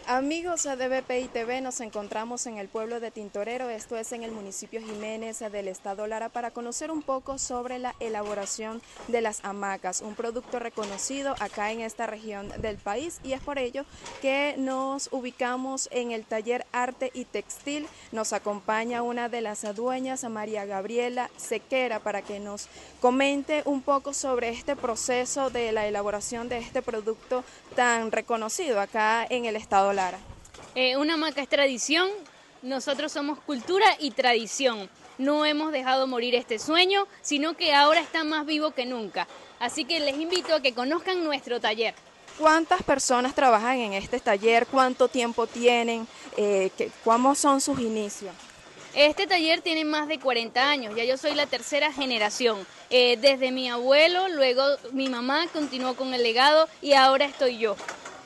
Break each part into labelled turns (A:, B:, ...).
A: Amigos de BPI TV, nos encontramos en el pueblo de Tintorero, esto es en el municipio Jiménez del estado Lara, para conocer un poco sobre la elaboración de las hamacas, un producto reconocido acá en esta región del país, y es por ello que nos ubicamos en el taller Arte y Textil. Nos acompaña una de las dueñas, María Gabriela Sequera, para que nos comente un poco sobre este proceso de la elaboración de este producto tan reconocido acá en el estado Lara.
B: Una hamaca es tradición, nosotros somos cultura y tradición. No hemos dejado morir este sueño, sino que ahora está más vivo que nunca. Así que les invito a que conozcan nuestro taller.
A: ¿Cuántas personas trabajan en este taller? ¿Cuánto tiempo tienen? ¿Cómo son sus inicios?
B: Este taller tiene más de 40 años, ya yo soy la tercera generación. Desde mi abuelo, luego mi mamá continuó con el legado y ahora estoy yo.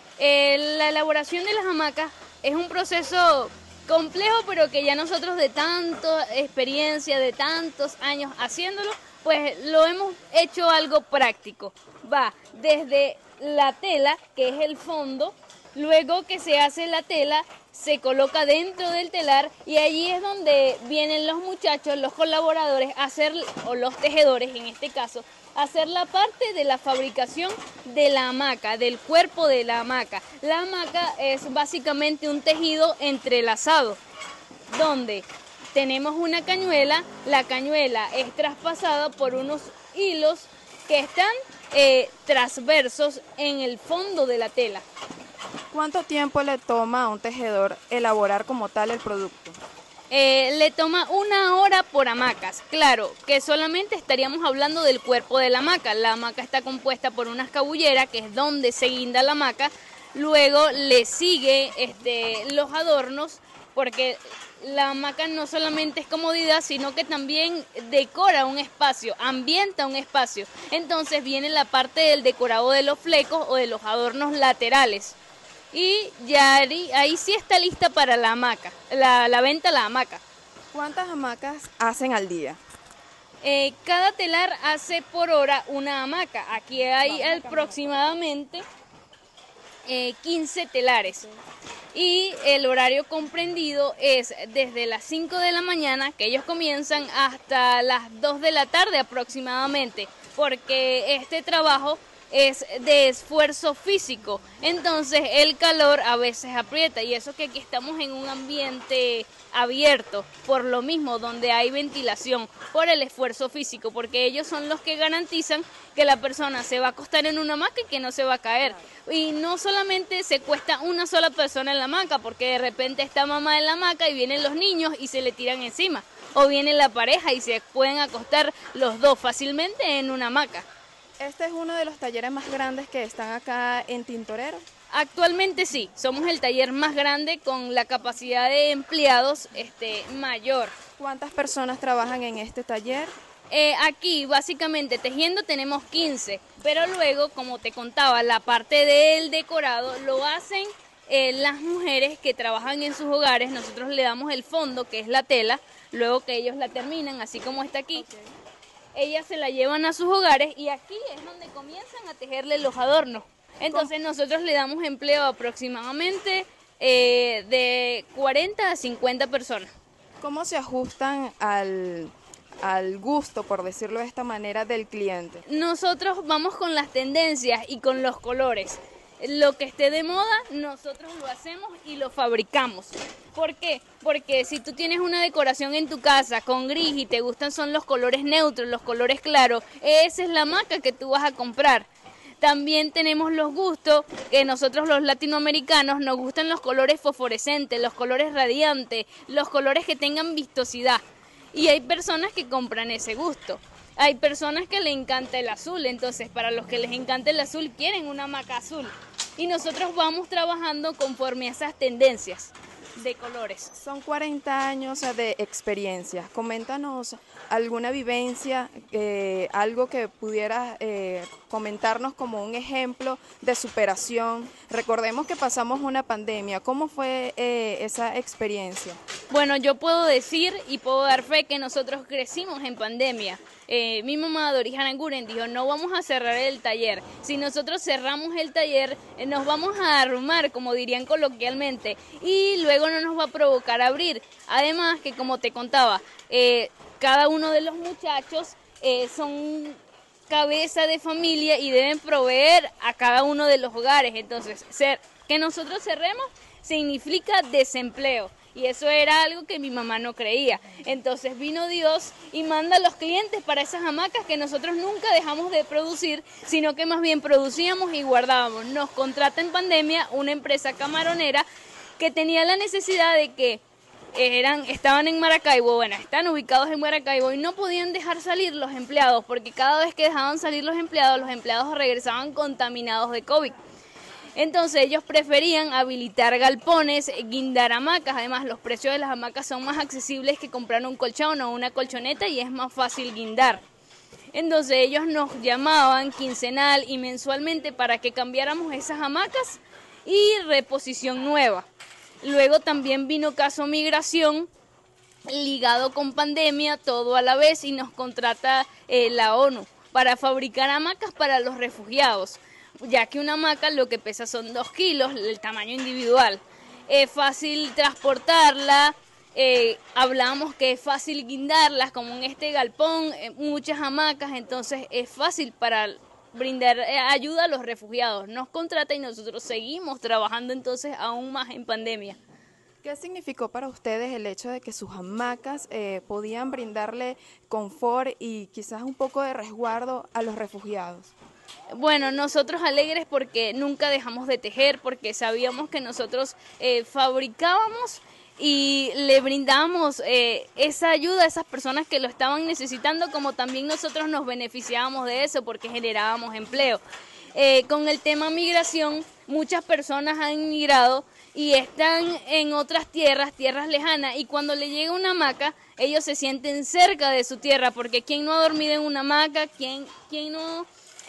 B: La elaboración de las hamacas es un proceso complejo, pero que ya nosotros de tanta experiencia, de tantos años haciéndolo, pues lo hemos hecho algo práctico. Va desde la tela, que es el fondo, luego que se hace la tela, se coloca dentro del telar y allí es donde vienen los muchachos, los colaboradores, a hacer, o los tejedores en este caso, a hacer la parte de la fabricación de la hamaca, del cuerpo de la hamaca. La hamaca es básicamente un tejido entrelazado, donde tenemos una cañuela, la cañuela es traspasada por unos hilos que están transversos en el fondo de la tela.
A: ¿Cuánto tiempo le toma a un tejedor elaborar como tal el producto?
B: Le toma 1 hora por hamacas. Claro, que solamente estaríamos hablando del cuerpo de la hamaca. La hamaca está compuesta por una escabullera, que es donde se guinda la hamaca. Luego le sigue los adornos, porque la hamaca no solamente es comodidad, sino que también decora un espacio, ambienta un espacio. Entonces viene la parte del decorado de los flecos o de los adornos laterales. Y ya ahí sí está lista para la hamaca, la venta de la hamaca.
A: ¿Cuántas hamacas hacen al día?
B: Cada telar hace por hora una hamaca. Aquí hay aproximadamente 15 telares. Y el horario comprendido es desde las 5 de la mañana, que ellos comienzan, hasta las 2 de la tarde aproximadamente, porque este trabajo es de esfuerzo físico, entonces el calor a veces aprieta, y eso que aquí estamos en un ambiente abierto, por lo mismo, donde hay ventilación, por el esfuerzo físico, porque ellos son los que garantizan que la persona se va a acostar en una hamaca y que no se va a caer. Y no solamente se cuesta una sola persona en la hamaca, porque de repente está mamá en la hamaca y vienen los niños y se le tiran encima, o viene la pareja y se pueden acostar los dos fácilmente en una hamaca.
A: Este es uno de los talleres más grandes que están acá en Tintorero.
B: Actualmente sí, somos el taller más grande con la capacidad de empleados mayor.
A: ¿Cuántas personas trabajan en este taller?
B: Aquí básicamente tejiendo tenemos 15, pero luego, como te contaba, la parte del decorado lo hacen las mujeres que trabajan en sus hogares. Nosotros le damos el fondo, que es la tela, luego que ellos la terminan, así como está aquí. Okay. Ellas se la llevan a sus hogares y aquí es donde comienzan a tejerle los adornos. Entonces nosotros le damos empleo aproximadamente de 40 a 50 personas.
A: ¿Cómo se ajustan al gusto, por decirlo de esta manera, del cliente?
B: Nosotros vamos con las tendencias y con los colores. Lo que esté de moda, nosotros lo hacemos y lo fabricamos. ¿Por qué? Porque si tú tienes una decoración en tu casa con gris y te gustan son los colores neutros, los colores claros, esa es la hamaca que tú vas a comprar. También tenemos los gustos, que nosotros los latinoamericanos nos gustan los colores fosforescentes, los colores radiantes, los colores que tengan vistosidad. Y hay personas que compran ese gusto. Hay personas que les encanta el azul, entonces para los que les encanta el azul quieren una hamaca azul. Y nosotros vamos trabajando conforme a esas tendencias de colores.
A: Son 40 años de experiencia. Coméntanos alguna vivencia, algo que pudieras comentarnos como un ejemplo de superación. Recordemos que pasamos una pandemia. ¿Cómo fue esa experiencia?
B: Bueno, yo puedo decir y puedo dar fe que nosotros crecimos en pandemia. mi mamá, Doris Aranguren, dijo, no vamos a cerrar el taller. Si nosotros cerramos el taller, nos vamos a arrumar, como dirían coloquialmente, y luego no nos va a provocar abrir. Además, que como te contaba, cada uno de los muchachos son cabeza de familia y deben proveer a cada uno de los hogares. Entonces, que nosotros cerremos significa desempleo. Y eso era algo que mi mamá no creía. Entonces vino Dios y manda a los clientes para esas hamacas que nosotros nunca dejamos de producir, sino que más bien producíamos y guardábamos. Nos contrata en pandemia una empresa camaronera que tenía la necesidad de que estaban en Maracaibo, bueno, están ubicados en Maracaibo y no podían dejar salir los empleados, porque cada vez que dejaban salir los empleados regresaban contaminados de COVID. Entonces ellos preferían habilitar galpones, guindar hamacas. Además, los precios de las hamacas son más accesibles que comprar un colchón o una colchoneta y es más fácil guindar. Entonces ellos nos llamaban quincenal y mensualmente para que cambiáramos esas hamacas y reposición nueva. Luego también vino caso migración, ligado con pandemia, todo a la vez, y nos contrata la ONU para fabricar hamacas para los refugiados, ya que una hamaca lo que pesa son 2 kilos, el tamaño individual. Es fácil transportarla, hablamos que es fácil guindarlas, como en este galpón, muchas hamacas, entonces es fácil para brindar ayuda a los refugiados. Nos contrata y nosotros seguimos trabajando entonces aún más en pandemia.
A: ¿Qué significó para ustedes el hecho de que sus hamacas podían brindarle confort y quizás un poco de resguardo a los refugiados?
B: Bueno, nosotros alegres porque nunca dejamos de tejer, porque sabíamos que nosotros fabricábamos y le brindamos esa ayuda a esas personas que lo estaban necesitando, como también nosotros nos beneficiábamos de eso porque generábamos empleo. Con el tema migración, muchas personas han migrado y están en otras tierras lejanas, y cuando le llega una hamaca, ellos se sienten cerca de su tierra, porque ¿quién no ha dormido en una hamaca? ¿Quién no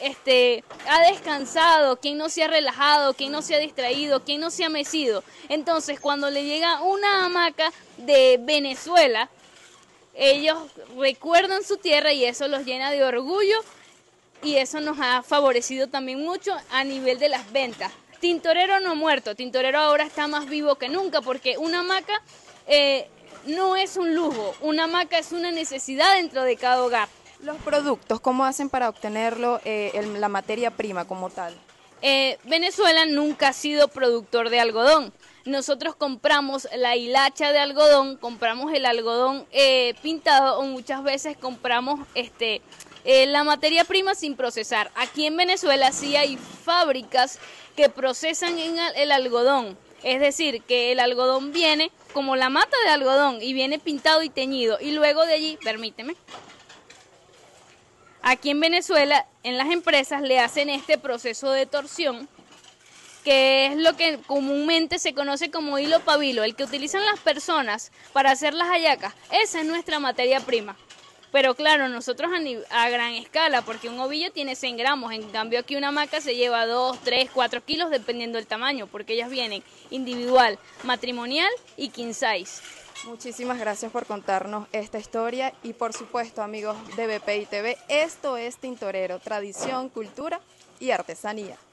B: ha descansado? ¿Quién no se ha relajado? ¿Quién no se ha distraído? ¿Quién no se ha mecido? Entonces, cuando le llega una hamaca de Venezuela, ellos recuerdan su tierra y eso los llena de orgullo, y eso nos ha favorecido también mucho a nivel de las ventas. Tintorero no ha muerto, Tintorero ahora está más vivo que nunca, porque una hamaca no es un lujo, una hamaca es una necesidad dentro de cada hogar.
A: Los productos, ¿cómo hacen para obtenerlo, la materia prima como tal?
B: Venezuela nunca ha sido productor de algodón. Nosotros compramos la hilacha de algodón, compramos el algodón pintado, o muchas veces compramos la materia prima sin procesar. Aquí en Venezuela sí hay fábricas que procesan el algodón. Es decir, que el algodón viene como la mata de algodón y viene pintado y teñido. Y luego de allí, permíteme, aquí en Venezuela, en las empresas le hacen este proceso de torsión, que es lo que comúnmente se conoce como hilo pabilo, el que utilizan las personas para hacer las hallacas. Esa es nuestra materia prima. Pero claro, nosotros a gran escala, porque un ovillo tiene 100 gramos, en cambio aquí una hamaca se lleva 2, 3, 4 kilos dependiendo del tamaño, porque ellas vienen individual, matrimonial y king size.
A: Muchísimas gracias por contarnos esta historia y por supuesto, amigos de BPI TV, esto es Tintorero, tradición, cultura y artesanía.